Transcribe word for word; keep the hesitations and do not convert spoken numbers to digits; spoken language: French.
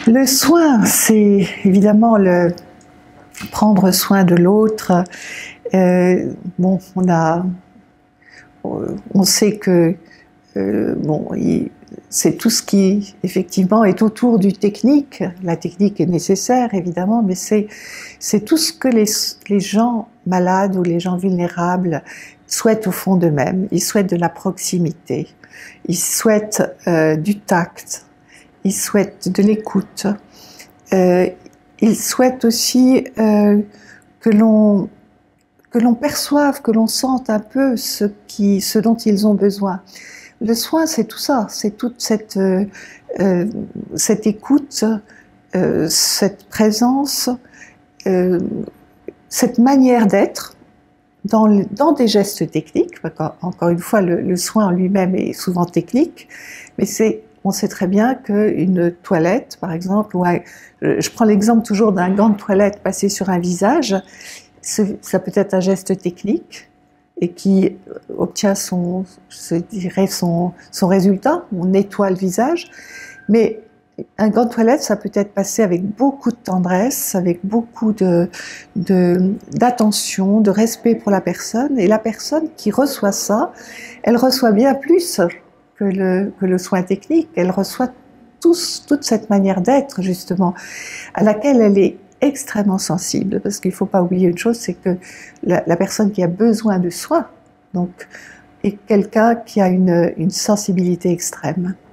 Le soin, c'est évidemment le prendre soin de l'autre. Euh, bon, on a, on sait que euh, bon, c'est tout ce qui effectivement est autour du technique. La technique est nécessaire évidemment, mais c'est c'est tout ce que les les gens malades ou les gens vulnérables souhaitent au fond d'eux-mêmes. Ils souhaitent de la proximité, ils souhaitent euh, du tact, ils souhaitent de l'écoute. Euh, ils souhaitent aussi euh, que l'on que l'on perçoive, que l'on sente un peu ce qui, ce dont ils ont besoin. Le soin, c'est tout ça, c'est toute cette euh, euh, cette écoute, euh, cette présence, euh, cette manière d'être dans, le, dans des gestes techniques. Encore une fois, le, le soin en lui-même est souvent technique, mais c'est on sait très bien qu'une toilette, par exemple, ou un, je prends l'exemple toujours d'un gant de toilette passé sur un visage, ça peut être un geste technique et qui obtient son, je dirais son, son résultat, on nettoie le visage, mais un gant de toilette, ça peut être passé avec beaucoup de tendresse, avec beaucoup de, de, d'attention, de respect pour la personne, et la personne qui reçoit ça, elle reçoit bien plus que le, que le soin technique, elle reçoit tous, toute cette manière d'être justement, à laquelle elle est extrêmement sensible, parce qu'il ne faut pas oublier une chose, c'est que la, la personne qui a besoin de soins, donc, est quelqu'un qui a une, une sensibilité extrême.